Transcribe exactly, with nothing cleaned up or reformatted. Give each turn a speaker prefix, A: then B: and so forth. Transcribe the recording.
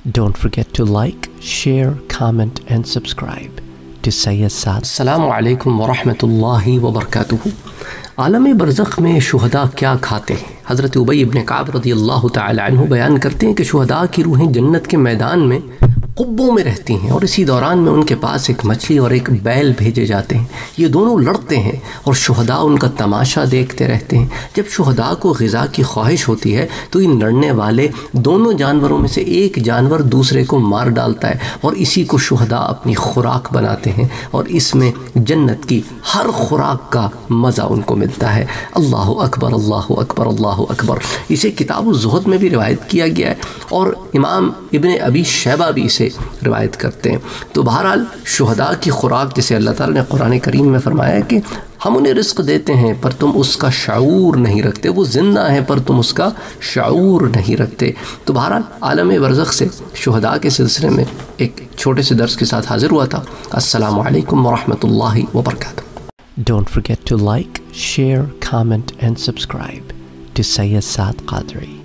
A: Don't forget to like, share, comment and subscribe to Sayyid Saad.
B: السلام علیکم ورحمۃ اللہ وبرکاتہ. عالم برزخ میں شہداء کیا کھاتے ہیں؟ حضرت ابی ابن کعب رضی اللہ تعالی عنہ بیان کرتے ہیں کہ شہداء کی روحیں جنت کے میدان میں قبوں میں رہتی ہیں، اور اسی دوران میں ان کے پاس ایک مچھلی اور ایک بیل بھیجے جاتے ہیں. یہ دونوں لڑتے ہیں اور شہداء ان کا تماشا دیکھتے رہتے ہیں. جب شہداء کو غذا کی خواہش ہوتی ہے تو ان لڑنے والے دونوں جانوروں میں سے ایک جانور دوسرے کو مار ڈالتا ہے، اور اسی کو شہداء اپنی خوراک بناتے ہیں، اور اس میں جنت کی ہر خوراک کا مزہ ان کو ملتا ہے. اللہ اکبر، اللہ اکبر، اللہ اکبر. اسے کتاب الزہد میں بھی روایت کیا گیا ہے، اور امام ابن ابی شیبہ بھی اسے روایت کرتے ہیں. تو بہرحال شہداء کی خوراک، جسے اللہ تعالیٰ نے قرآن کریم میں فرمایا ہے کہ ہم انہیں رزق دیتے ہیں پر تم اس کا شعور نہیں رکھتے، وہ زندہ ہیں پر تم اس کا شعور نہیں رکھتے. تو بہرحال عالم برزخ سے شہداء کے سلسلے میں ایک چھوٹے سے درس کے ساتھ حاضر ہوا تھا. السلام علیکم ورحمۃ اللہ وبرکاتہ.
A: Don't forget to like, share, comment and subscribe to Sayyid Saad Qadri.